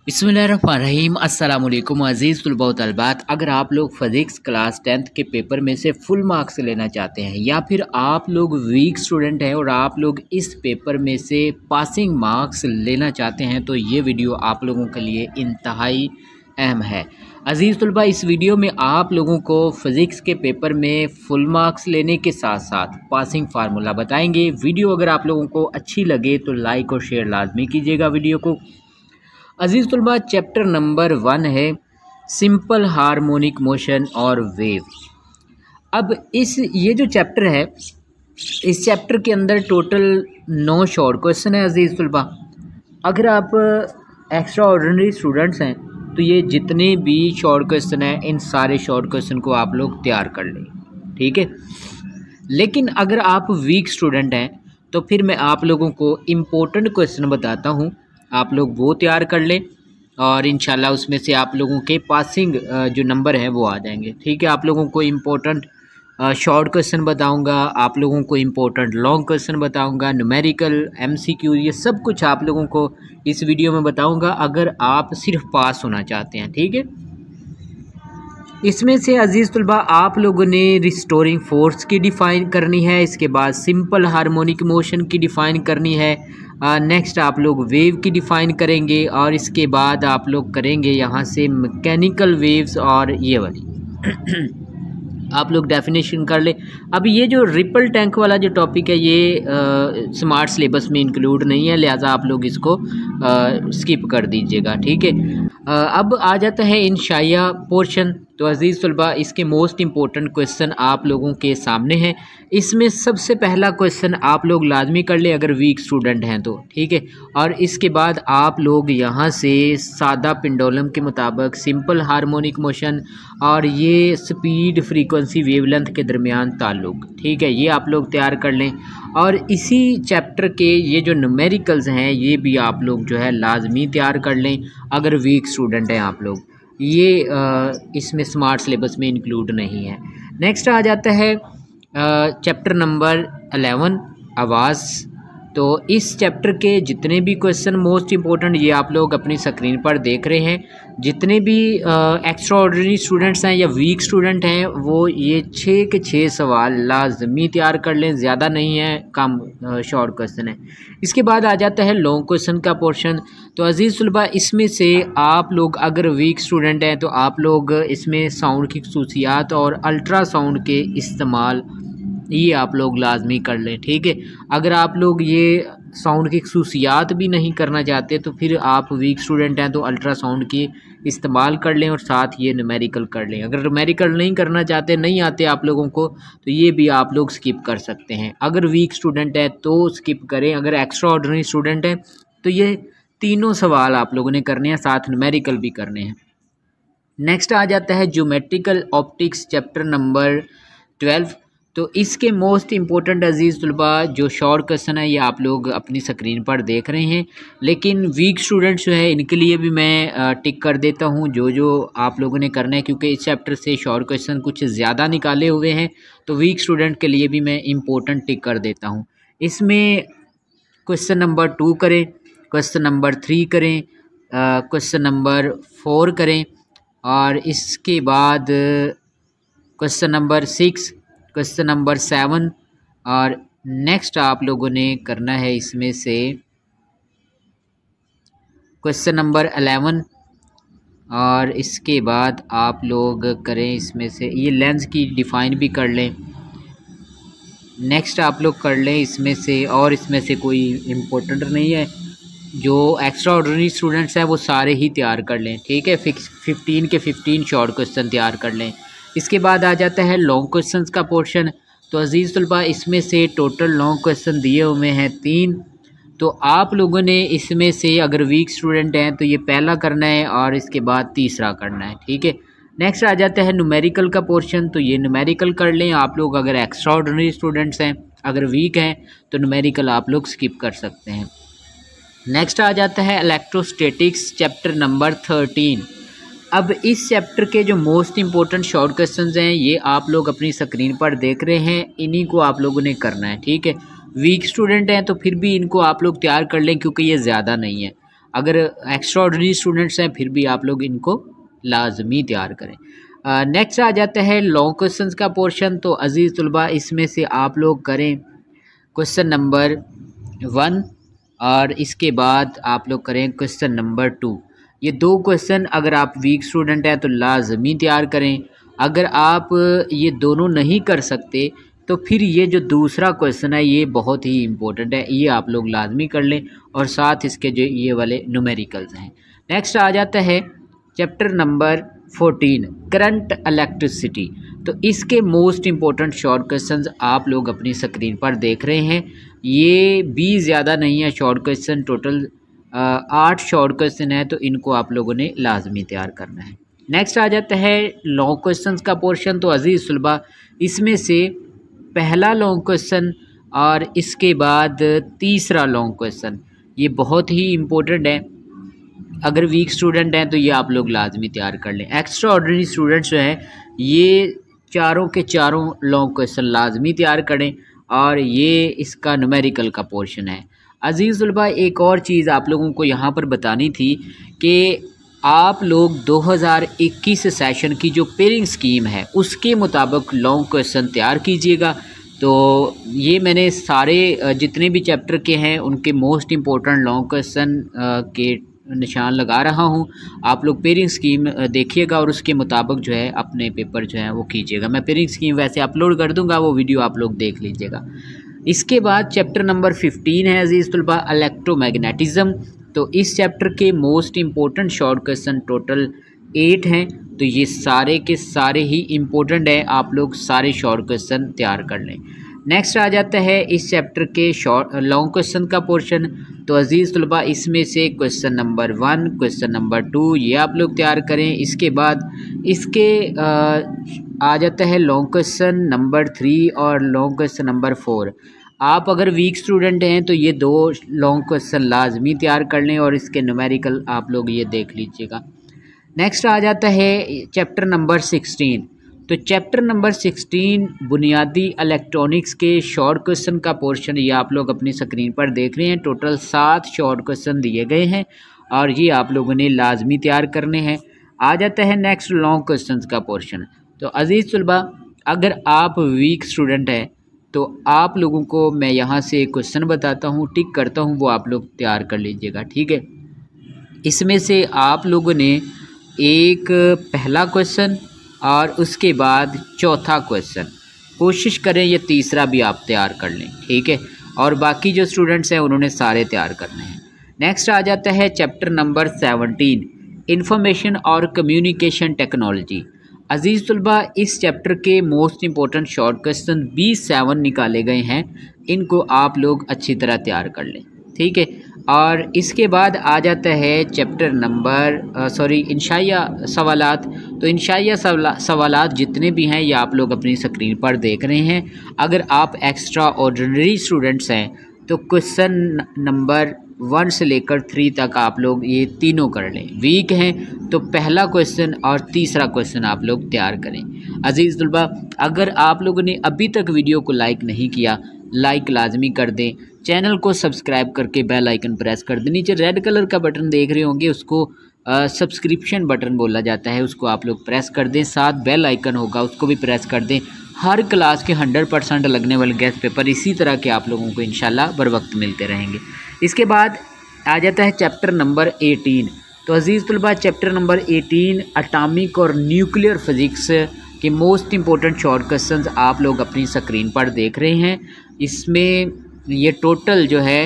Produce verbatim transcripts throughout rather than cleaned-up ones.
बिस्मिल्लाहिर्रहमानिर्रहीम अस्सलाम वालेकुम अज़ीज़ तुलबा व तलबात। अगर आप लोग फ़िज़िक्स क्लास टेंथ के पेपर में से फुल मार्क्स लेना चाहते हैं या फिर आप लोग वीक स्टूडेंट हैं और आप लोग इस पेपर में से पासिंग मार्क्स लेना चाहते हैं तो ये वीडियो आप लोगों के लिए इंतहाई अहम है। अज़ीज़ तुलबा, इस वीडियो में आप लोगों को फ़िज़िक्स के पेपर में फुल मार्क्स लेने के साथ साथ पासिंग फार्मूला बताएंगे। वीडियो अगर आप लोगों को अच्छी लगे तो लाइक और शेयर लाजमी कीजिएगा वीडियो को। अज़ीज़ तुलबा, चैप्टर नंबर वन है सिंपल हार्मोनिक मोशन और वेव। अब इस ये जो चैप्टर है, इस चैप्टर के अंदर टोटल नौ शॉर्ट क्वेश्चन है। अज़ीज़ तुलबा, अगर आप एक्स्ट्रा ऑर्डिनरी स्टूडेंट्स हैं तो ये जितने भी शॉर्ट क्वेश्चन हैं इन सारे शॉर्ट क्वेश्चन को आप लोग तैयार कर लें, ठीक है। लेकिन अगर आप वीक स्टूडेंट हैं तो फिर मैं आप लोगों को इम्पोर्टेंट क्वेश्चन बताता हूँ, आप लोग वो तैयार कर लें और इंशाल्लाह उसमें से आप लोगों के पासिंग जो नंबर है वो आ जाएंगे, ठीक है। आप लोगों को इम्पोर्टेंट शॉर्ट क्वेश्चन बताऊंगा, आप लोगों को इम्पोर्टेंट लॉन्ग क्वेश्चन बताऊंगा, न्यूमेरिकल, एमसीक्यू, ये सब कुछ आप लोगों को इस वीडियो में बताऊंगा अगर आप सिर्फ पास होना चाहते हैं, ठीक है। इसमें से अज़ीज़ तुलबा आप लोगों ने रिस्टोरिंग फोर्स की डिफ़ाइन करनी है, इसके बाद सिंपल हार्मोनिक मोशन की डिफ़ाइन करनी है, नेक्स्ट आप लोग वेव की डिफ़ाइन करेंगे और इसके बाद आप लोग करेंगे यहाँ से मैकेनिकल वेव्स और ये वाली आप लोग डेफिनेशन कर ले। अब ये जो रिपल टैंक वाला जो टॉपिक है ये आ, स्मार्ट सिलेबस में इंक्लूड नहीं है, लिहाजा आप लोग इसको आ, स्किप कर दीजिएगा, ठीक है। अब आ जाता है इंशाइया पोर्शन। तो अज़ीज़ तुलबा, इसके मोस्ट इम्पोर्टेंट क्वेश्चन आप लोगों के सामने हैं। इसमें सबसे पहला क्वेश्चन आप लोग लाजमी कर ले अगर वीक स्टूडेंट हैं तो, ठीक है। और इसके बाद आप लोग यहाँ से सादा पेंडुलम के मुताबिक सिंपल हार्मोनिक मोशन और ये स्पीड फ्रीक्वेंसी वेवलेंथ के दरमियान ताल्लुक, ठीक है, ये आप लोग तैयार कर लें। और इसी चैप्टर के ये जो न्यूमेरिकल्स हैं ये भी आप लोग जो है लाजमी तैयार कर लें अगर वीक स्टूडेंट हैं आप लोग, ये आ, इसमें स्मार्ट सिलेबस में इंक्लूड नहीं है। नेक्स्ट आ जाता है चैप्टर नंबर अलेवन आवाज़। तो इस चैप्टर के जितने भी क्वेश्चन मोस्ट इम्पोर्टेंट ये आप लोग अपनी स्क्रीन पर देख रहे हैं। जितने भी एक्स्ट्रा ऑर्डिनरी स्टूडेंट्स हैं या वीक स्टूडेंट हैं वो ये छः के छः सवाल लाजमी तैयार कर लें, ज़्यादा नहीं है, कम शॉर्ट क्वेश्चन है। इसके बाद आ जाता है लॉन्ग क्वेश्चन का पोर्शन। तो अज़ीज़ तुलबा, इसमें से आप लोग अगर वीक स्टूडेंट हैं तो आप लोग इसमें साउंड की खसूसियात और अल्ट्रासाउंड के इस्तेमाल ये आप लोग लाजमी कर लें, ठीक है। अगर आप लोग ये साउंड की खसूसियात भी नहीं करना चाहते तो फिर आप वीक स्टूडेंट हैं तो अल्ट्रासाउंड की इस्तेमाल कर लें और साथ ये न्यूमेरिकल कर लें। अगर न्यूमेरिकल नहीं करना चाहते, नहीं आते आप लोगों को, तो ये भी आप लोग स्किप कर सकते हैं। अगर वीक स्टूडेंट है तो स्किप करें, अगर एक्स्ट्रा ऑर्डिनरी स्टूडेंट है तो ये तीनों सवाल आप लोगों ने करने हैं, साथ न्यूमेरिकल भी करने हैं। नेक्स्ट आ जाता है geometrical optics chapter number twelve. तो इसके मोस्ट इम्पोर्टेंट अज़ीज़ तुलबा जो शॉर्ट क्वेश्चन है ये आप लोग अपनी स्क्रीन पर देख रहे हैं, लेकिन वीक स्टूडेंट्स जो है इनके लिए भी मैं टिक कर देता हूँ जो जो आप लोगों ने करना है, क्योंकि इस चैप्टर से शॉर्ट क्वेश्चन कुछ ज़्यादा निकाले हुए हैं तो वीक स्टूडेंट के लिए भी मैं इम्पोर्टेंट टिक कर देता हूँ। इसमें क्वेश्चन नंबर टू करें, क्वेश्चन नंबर थ्री करें, क्वेश्चन नंबर फोर करें और इसके बाद question number six, question number seven और नेक्स्ट आप लोगों ने करना है इसमें से क्वेश्चन नंबर अलेवन और इसके बाद आप लोग करें इसमें से ये लेंस की डिफ़ाइन भी कर लें। नेक्स्ट आप लोग कर लें इसमें से, और इसमें से कोई इम्पोर्टेंट नहीं है, जो एक्स्ट्रा ऑर्डिनरी स्टूडेंट्स हैं वो सारे ही तैयार कर लें, ठीक है। फिक्स फिफ्टीन के फिफ्टीन शॉर्ट क्वेश्चन तैयार कर लें। इसके बाद आ जाता है लॉन्ग क्वेश्चंस का पोर्शन। तो अज़ीज़ तुलबा, इसमें से टोटल लॉन्ग क्वेश्चन दिए हुए हैं तीन। तो आप लोगों ने इसमें से अगर वीक स्टूडेंट हैं तो ये पहला करना है और इसके बाद तीसरा करना है, ठीक है। नेक्स्ट आ जाता है न्यूमेरिकल का पोर्शन। तो ये न्यूमेरिकल कर लें आप लोग अगर एक्स्ट्रा ऑर्डिनरी स्टूडेंट्स हैं, अगर वीक हैं तो न्यूमेरिकल आप लोग स्किप कर सकते हैं। नेक्स्ट आ जाता है इलेक्ट्रोस्टैटिक्स चैप्टर नंबर थर्टीन। अब इस चैप्टर के जो मोस्ट इम्पोर्टेंट शॉर्ट क्वेश्चंस हैं ये आप लोग अपनी स्क्रीन पर देख रहे हैं, इन्हीं को आप लोगों ने करना है, ठीक है। वीक स्टूडेंट हैं तो फिर भी इनको आप लोग तैयार कर लें क्योंकि ये ज़्यादा नहीं है। अगर एक्स्ट्रा ऑर्डिनरी स्टूडेंट्स हैं फिर भी आप लोग इनको लाजमी तैयार करें। नेक्स्ट uh, आ जाता है लॉन्ग क्वेश्चंस का पोर्शन। तो अजीज़ तलबा इसमें से आप लोग करें क्वेश्चन नंबर वन और इसके बाद आप लोग करें क्वेश्चन नंबर टू। ये दो क्वेश्चन अगर आप वीक स्टूडेंट हैं तो लाजमी तैयार करें। अगर आप ये दोनों नहीं कर सकते तो फिर ये जो दूसरा क्वेश्चन है ये बहुत ही इम्पोर्टेंट है, ये आप लोग लाजमी कर लें और साथ इसके जो ये वाले न्यूमेरिकल्स हैं। नेक्स्ट आ जाता है chapter number fourteen current electricity. तो इसके मोस्ट इम्पोर्टेंट शॉर्ट क्वेश्चंस आप लोग अपनी स्क्रीन पर देख रहे हैं। ये भी ज़्यादा नहीं है शॉर्ट क्वेश्चन, टोटल आठ शॉर्ट क्वेश्चन है, तो इनको आप लोगों ने लाजमी तैयार करना है। नेक्स्ट आ जाता है लॉन्ग क्वेश्चंस का पोर्शन। तो अजीज़ तलबा इसमें से पहला लॉन्ग क्वेश्चन और इसके बाद तीसरा लॉन्ग क्वेश्चन ये बहुत ही इम्पोर्टेंट है। अगर वीक स्टूडेंट हैं तो ये आप लोग लाजमी तैयार कर लें। एक्स्ट्रा ऑर्डिनरी स्टूडेंट्स जो हैं ये चारों के चारों लॉन्ग क्वेश्चन लाजमी तैयार करें और ये इसका न्यूमेरिकल का पोर्शन है। अजीज़ तलबा एक और चीज़ आप लोगों को यहाँ पर बतानी थी कि आप लोग दो हज़ार इक्कीस सेशन की जो पेयरिंग स्कीम है उसके मुताबिक लॉन्ग क्वेश्चन तैयार कीजिएगा। तो ये मैंने सारे जितने भी चैप्टर के हैं उनके मोस्ट इम्पोर्टेंट लॉन्ग क्वेश्चन के निशान लगा रहा हूँ। आप लोग पेयरिंग स्कीम देखिएगा और उसके मुताबिक जो है अपने पेपर जो है वो कीजिएगा। मैं पेयरिंग स्कीम वैसे अपलोड कर दूँगा, वो वीडियो आप लोग देख लीजिएगा। इसके बाद चैप्टर नंबर फिफ्टीन है अजीज़ तलबा इलेक्ट्रोमैग्नेटिज़्म। तो इस चैप्टर के most important short question total eight हैं। तो ये सारे के सारे ही इम्पोर्टेंट हैं, आप लोग सारे शॉर्ट क्वेश्चन तैयार कर लें। नेक्स्ट आ जाता है इस चैप्टर के शॉर्ट लॉन्ग क्वेश्चन का पोर्शन। तो अजीज़ तलबा इसमें से question number one, question number two ये आप लोग तैयार करें। इसके बाद इसके आ, आ जाता है लॉन्ग क्वेश्चन नंबर थ्री और लॉन्ग क्वेश्चन नंबर फोर। आप अगर वीक स्टूडेंट हैं तो ये दो लॉन्ग क्वेश्चन लाजमी तैयार कर लें और इसके न्यूमेरिकल आप लोग ये देख लीजिएगा। नेक्स्ट आ जाता है चैप्टर नंबर सिक्सटीन। तो चैप्टर नंबर सिक्सटीन बुनियादी इलेक्ट्रॉनिक्स के शॉर्ट क्वेश्चन का पोर्शन ये आप लोग अपनी स्क्रीन पर देख रहे हैं। टोटल सात शॉर्ट क्वेश्चन दिए गए हैं और ये आप लोगों ने लाजमी तैयार करने हैं। आ जाता है नेक्स्ट लॉन्ग क्वेश्चन का पोर्शन। तो अजीज़ तलबा अगर आप वीक स्टूडेंट हैं तो आप लोगों को मैं यहाँ से एक क्वेश्चन बताता हूँ, टिक करता हूँ, वो आप लोग तैयार कर लीजिएगा, ठीक है। इसमें से आप लोगों ने एक पहला क्वेश्चन और उसके बाद चौथा क्वेश्चन कोशिश करें ये तीसरा भी आप तैयार कर लें, ठीक है। और बाकी जो स्टूडेंट्स हैं उन्होंने सारे तैयार करने हैं। नेक्स्ट आ जाता है चैप्टर नंबर सेवनटीन इंफॉर्मेशन और कम्युनिकेशन टेक्नोलॉजी। अजीज़ तलबा इस चैप्टर के मोस्ट इम्पोर्टेंट शॉर्ट क्वेश्चन बी सेवन निकाले गए हैं, इनको आप लोग अच्छी तरह तैयार कर लें, ठीक है। और इसके बाद आ जाता है चैप्टर नंबर सॉरी इंशाइया सवालात। तो इंशाइया सवालात जितने भी हैं ये आप लोग अपनी स्क्रीन पर देख रहे हैं। अगर आप एक्स्ट्रा ऑर्डिनरी स्टूडेंट्स हैं तो क्वेश्चन नंबर वन से लेकर थ्री तक आप लोग ये तीनों कर लें। वीक हैं तो पहला क्वेश्चन और तीसरा क्वेश्चन आप लोग तैयार करें। अजीज़ तलबा अगर आप लोगों ने अभी तक वीडियो को लाइक नहीं किया, लाइक लाजमी कर दें, चैनल को सब्सक्राइब करके बेल आइकन प्रेस कर दें। नीचे रेड कलर का बटन देख रहे होंगे, उसको सब्सक्रिप्शन बटन बोला जाता है, उसको आप लोग प्रेस कर दें। साथ बेल आइकन होगा उसको भी प्रेस कर दें। हर क्लास के हंड्रेड परसेंट लगने वाले गेस्ट पेपर इसी तरह के आप लोगों को इंशाल्लाह बर वक्त मिलते रहेंगे। इसके बाद आ जाता है चैप्टर नंबर एटीन। तो अजीज़ तलबा चैप्टर नंबर एटीन एटॉमिक और न्यूक्लियर फिज़िक्स के मोस्ट इम्पोर्टेंट शॉर्ट क्वेश्चंस आप लोग अपनी स्क्रीन पर देख रहे हैं। इसमें ये टोटल जो है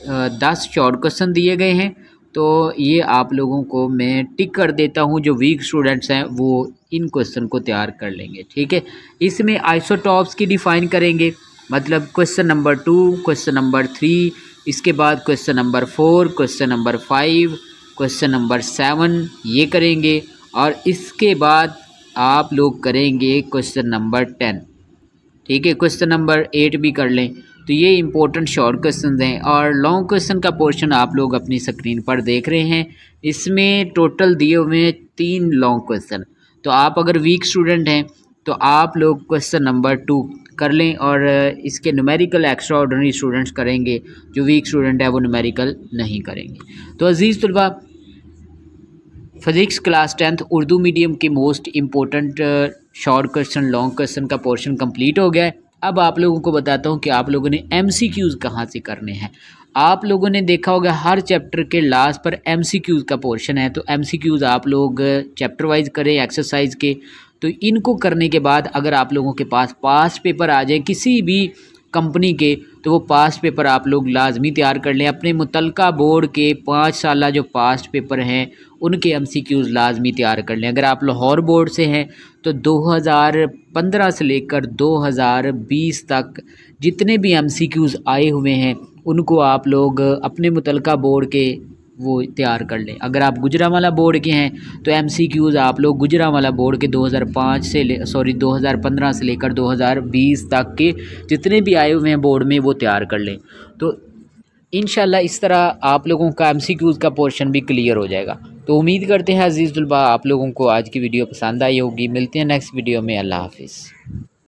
दस शॉर्ट क्वेश्चन दिए गए हैं। तो ये आप लोगों को मैं टिक कर देता हूँ, जो वीक स्टूडेंट्स हैं वो इन क्वेश्चन को तैयार कर लेंगे, ठीक है। इसमें आइसोटॉप्स की डिफ़ाइन करेंगे, मतलब question number two, question number three, इसके बाद question number four, question number five, question number seven ये करेंगे और इसके बाद आप लोग करेंगे क्वेश्चन नंबर टेन, ठीक है। क्वेश्चन नंबर एट भी कर लें। तो ये इंपॉर्टेंट शॉर्ट क्वेश्चन हैं और लॉन्ग क्वेश्चन का पोर्शन आप लोग अपनी स्क्रीन पर देख रहे हैं। इसमें टोटल दिए हुए हैं तीन लॉन्ग क्वेश्चन। तो आप अगर वीक स्टूडेंट हैं तो आप लोग क्वेश्चन नंबर टू कर लें और इसके न्यूमेरिकल एक्स्ट्रा ऑर्डिनरी स्टूडेंट्स करेंगे, जो वीक स्टूडेंट है वो न्यूमेरिकल नहीं करेंगे। तो अजीज़ तलबा, physics class tenth Urdu medium के most important short question long question का पोर्शन कंप्लीट हो गया है। अब आप लोगों को बताता हूँ कि आप लोगों ने एमसीक्यूज़ कहाँ से करने हैं। आप लोगों ने देखा होगा हर चैप्टर के लास्ट पर एमसीक्यूज़ का पोर्शन है, तो एमसीक्यूज़ आप लोग चैप्टर वाइज करें एक्सरसाइज के। तो इनको करने के बाद अगर आप लोगों के पास पास्ट पेपर आ जाए किसी भी कंपनी के, तो वो पास्ट पेपर आप लोग लाजमी तैयार कर लें। अपने मुतलका बोर्ड के पाँच साल जो पास्ट पेपर हैं उनके एमसीक्यूज़ लाजमी तैयार कर लें। अगर आप लाहौर बोर्ड से हैं तो दो हज़ार पंद्रह से लेकर दो हज़ार बीस तक जितने भी एमसीक्यूज़ आए हुए हैं उनको आप लोग अपने मुतलका बोर्ड के वो तैयार कर लें। अगर आप गुजरांवाला बोर्ड के हैं तो एमसीक्यूज़ आप लोग गुजरांवाला बोर्ड के दो हज़ार पाँच से ले सॉरी दो हज़ार पंद्रह से लेकर दो हज़ार बीस तक के जितने भी आए हुए हैं बोर्ड में वो तैयार कर लें। तो इंशाल्लाह इस तरह आप लोगों का एमसीक्यूज़ का पोर्शन भी क्लियर हो जाएगा। तो उम्मीद करते हैं अजीज़ तलबा आप लोगों को आज की वीडियो पसंद आई होगी। मिलते हैं नेक्स्ट वीडियो में। अल्लाह हाफिज़।